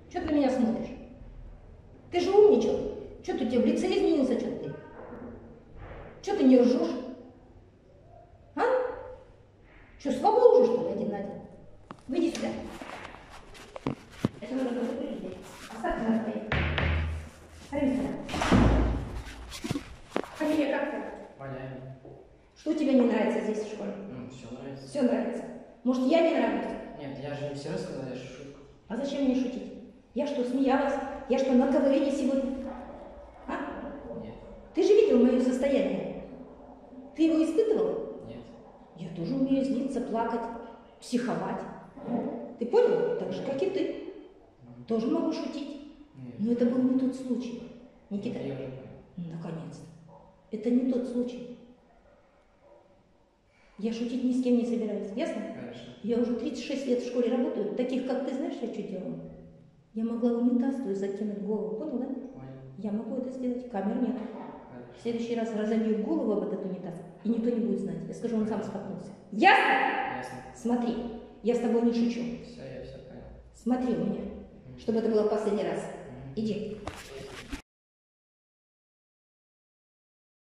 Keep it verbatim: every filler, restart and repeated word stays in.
Что ты на меня смотришь? Ты же умничал. Что ты у тебя в лице изменился, что ты? Что ты не ржешь? А? Что, слабо уже, что ли, один на один? Выйди сюда. Это надо закрыть здесь. Оставь нас стоять. Смотри сюда. Фамилия как ты? Понятно. Что тебе не нравится здесь в школе? Ну, все нравится. Все нравится. Может, я не нравлюсь? Нет, я же не все рассказал, я же шутку. А зачем мне шутить? Я что, смеялась? Я что, на ковырине сегодня? А? Нет. Ты же видел мое состояние. Ты его испытывал? Нет. Я тоже умею злиться, плакать, психовать. Ты понял? Так же, как и ты. Тоже могу шутить. Нет. Но это был не тот случай. Никита, Я уже понял. ну, наконец-то. Это не тот случай. Я шутить ни с кем не собираюсь. Ясно? Хорошо. Я уже тридцать шесть лет в школе работаю. Таких, как ты, знаешь, я что делала? Я могла унитаз твой закинуть голову. Понял, да? Понял. Я могу это сделать. Камер нет. Хорошо. В следующий раз разобью голову об этот унитаз, и никто не будет знать. Я скажу, он сам споткнулся. Ясно? Ясно. Смотри, я с тобой не шучу. Все, я все понял. Смотри у меня, чтобы это было в последний раз. Мгм. Иди.